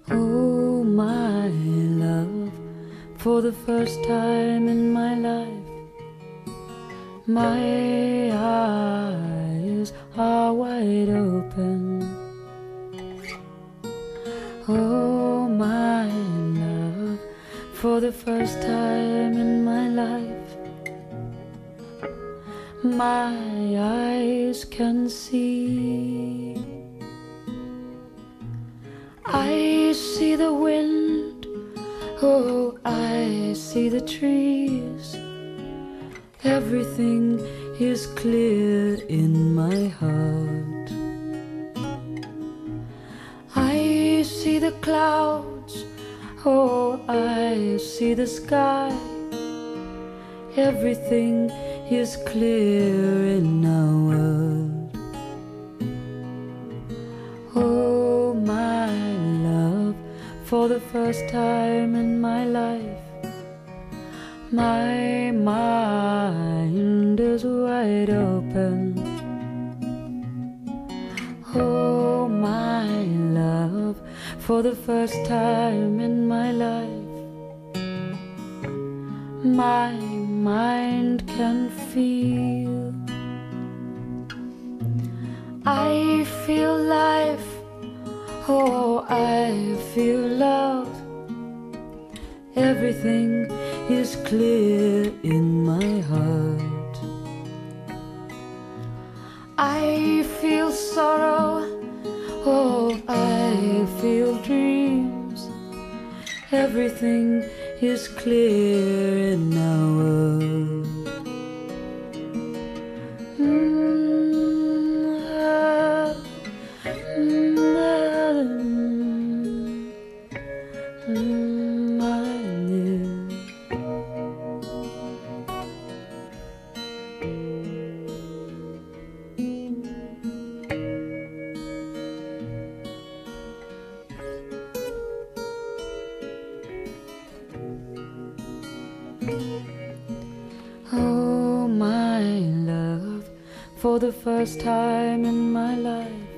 Oh, my love, for the first time in my life, my eyes are wide open. Oh, my love, for the first time in my life, my eyes can see. I see the wind, oh, I see the trees. Everything is clear in my heart. I see the clouds, oh, I see the sky. Everything is clear in our world. Oh, my love, for the first time in my life, my mind is wide open. Oh, my love, for the first time in my life, my mind can feel. I feel life, oh, I feel love. Everything is clear in my heart. I feel sorrow, oh, I feel dreams. Everything is clear in our world. Oh, my love, for the first time in my life,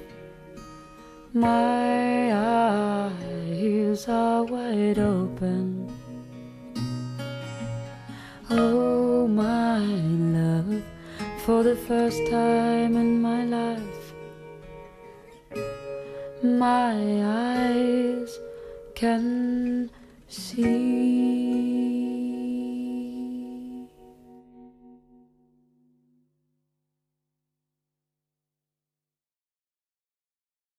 my eyes are wide open. Oh, my love, for the first time in my life, my eyes can see.